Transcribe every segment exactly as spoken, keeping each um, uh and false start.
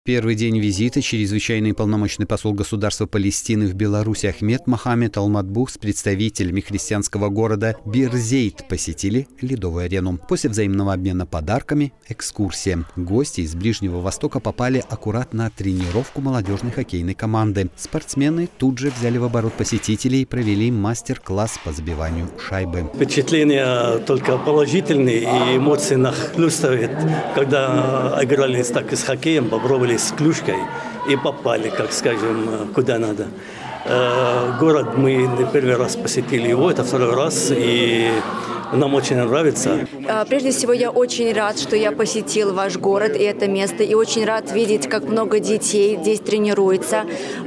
Первый день визита чрезвычайный полномочный посол государства Палестины в Беларуси Ахмед Мохаммед Алматбух с представителями христианского города Бир-Зейт посетили Ледовую арену. После взаимного обмена подарками – экскурсия. Гости из Ближнего Востока попали аккурат на тренировку молодежной хоккейной команды. Спортсмены тут же взяли в оборот посетителей и провели мастер-класс по забиванию шайбы. Впечатления только положительные, и эмоции нахлестывают, когда играли так с хоккеем, попробовали с клюшкой и попали, как скажем, куда надо. Город мы не первый раз посетили его, это второй раз, и нам очень нравится. Прежде всего, я очень рад, что я посетил ваш город и это место, и очень рад видеть, как много детей здесь тренируется.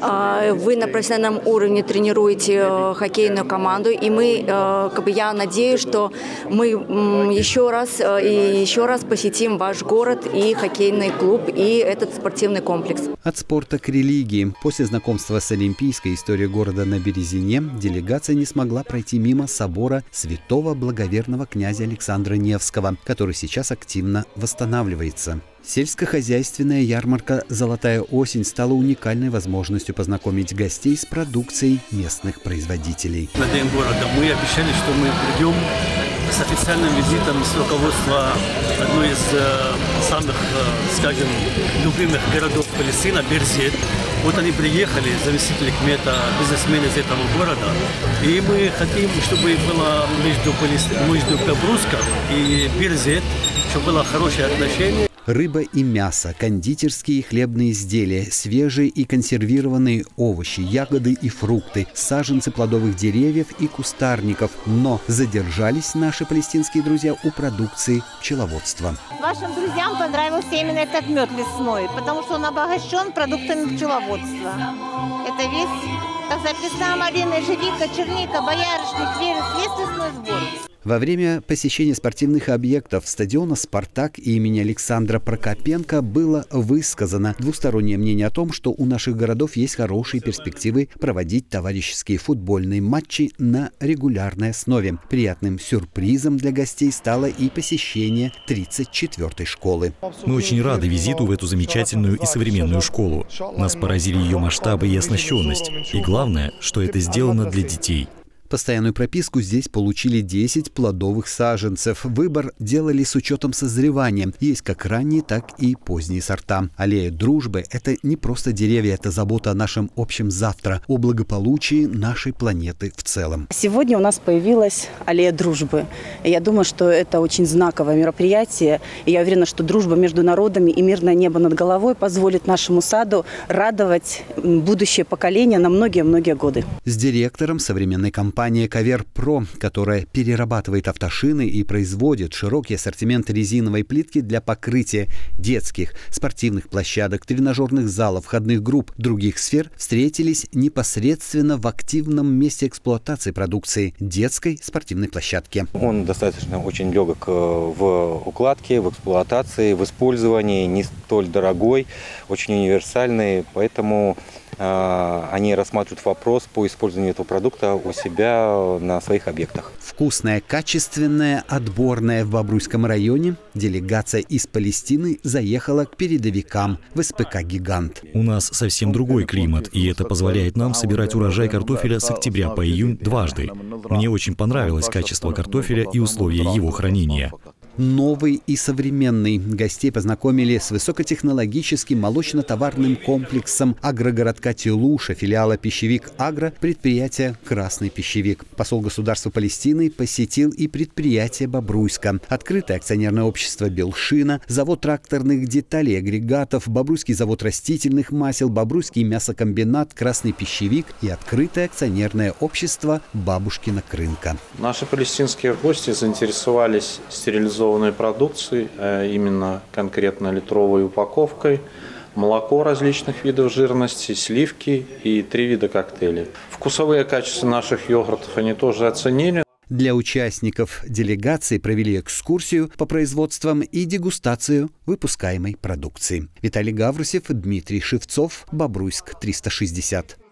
Вы на профессиональном уровне тренируете хоккейную команду, и мы, как бы, я надеюсь, что мы еще раз и еще раз посетим ваш город и хоккейный клуб, и этот спортивный комплекс. От спорта к религии. После знакомства с олимпийской историей города на Березине делегация не смогла пройти мимо собора святого благоверного князя Александра Невского, который сейчас активно восстанавливается. Сельскохозяйственная ярмарка «Золотая осень» стала уникальной возможностью познакомить гостей с продукцией местных производителей. На день города мы обещали, что мы придем с официальным визитом с руководства одной из э, самых, э, скажем, любимых городов Палестины, Бир-Зейт. Вот они приехали, заместители кмета, бизнесмены из этого города. И мы хотим, чтобы было между, между Бобруйском и Бир-Зейт, чтобы было хорошее отношение. Рыба и мясо, кондитерские и хлебные изделия, свежие и консервированные овощи, ягоды и фрукты, саженцы плодовых деревьев и кустарников. Но задержались наши палестинские друзья у продукции пчеловодства. Вашим друзьям понравился именно этот мед лесной, потому что он обогащен продуктами пчеловодства. Это весь, так сказать, лесная малина, ежевика, черника, боярышник, верес, весь лесной сбор. Во время посещения спортивных объектов стадиона «Спартак» имени Александра Прокопенко было высказано двустороннее мнение о том, что у наших городов есть хорошие перспективы проводить товарищеские футбольные матчи на регулярной основе. Приятным сюрпризом для гостей стало и посещение тридцать четвёртой школы. Мы очень рады визиту в эту замечательную и современную школу. Нас поразили ее масштабы и оснащенность. И главное, что это сделано для детей. Постоянную прописку здесь получили десять плодовых саженцев. Выбор делали с учетом созревания. Есть как ранние, так и поздние сорта. Аллея дружбы – это не просто деревья, это забота о нашем общем завтра, о благополучии нашей планеты в целом. Сегодня у нас появилась аллея дружбы. Я думаю, что это очень знаковое мероприятие. И я уверена, что дружба между народами и мирное небо над головой позволит нашему саду радовать будущее поколение на многие-многие годы. С директором современной компании Компания «Кавер-Про», которая перерабатывает автошины и производит широкий ассортимент резиновой плитки для покрытия детских, спортивных площадок, тренажерных залов, входных групп, других сфер, встретились непосредственно в активном месте эксплуатации продукции – детской спортивной площадке. Он достаточно очень легок в укладке, в эксплуатации, в использовании, не столь дорогой, очень универсальный, поэтому они рассматривают вопрос по использованию этого продукта у себя на своих объектах. Вкусное, качественное, отборное в Бобруйском районе. Делегация из Палестины заехала к передовикам в эс пэ ка «Гигант». У нас совсем другой климат, и это позволяет нам собирать урожай картофеля с октября по июнь дважды. Мне очень понравилось качество картофеля и условия его хранения. Новый и современный. Гостей познакомили с высокотехнологическим молочно-товарным комплексом агрогородка Телуша, филиала «Пищевик Агро», предприятия «Красный пищевик». Посол государства Палестины посетил и предприятие Бобруйска, открытое акционерное общество «Белшина», завод тракторных деталей и агрегатов, Бобруйский завод растительных масел, Бобруйский мясокомбинат «Красный пищевик» и открытое акционерное общество «Бабушкина крынка». Наши палестинские гости заинтересовались стерилизованной продукции, именно конкретно литровой упаковкой, молоко различных видов жирности, сливки и три вида коктейлей. Вкусовые качества наших йогуртов они тоже оценили. Для участников делегации провели экскурсию по производствам и дегустацию выпускаемой продукции. Виталий Гаврусев, Дмитрий Шевцов, Бобруйск триста шестьдесят.